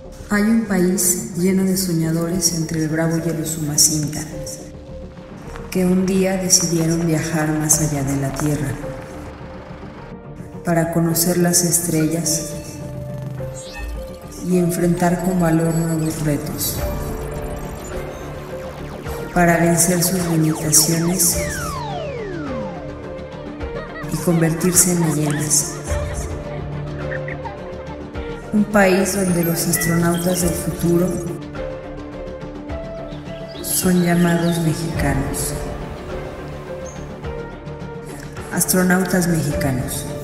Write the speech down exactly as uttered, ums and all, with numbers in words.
Hay un país lleno de soñadores entre el bravo y el Usumacinta, que un día decidieron viajar más allá de la Tierra para conocer las estrellas y enfrentar con valor nuevos retos, para vencer sus limitaciones y convertirse en leyendas. Un país donde los astronautas del futuro son llamados mexicanos. Astronautas mexicanos.